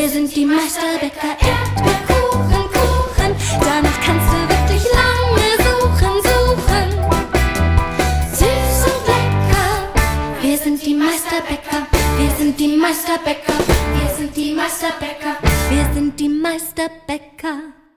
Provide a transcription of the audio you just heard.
Wir sind die Meisterbäcker, Erdbeerkuchen, Kuchen. Danach kannst du wirklich lange suchen. Süß und lecker. Wir sind die Meisterbäcker, wir sind die Meisterbäcker, wir sind die Meisterbäcker, wir sind die Meisterbäcker.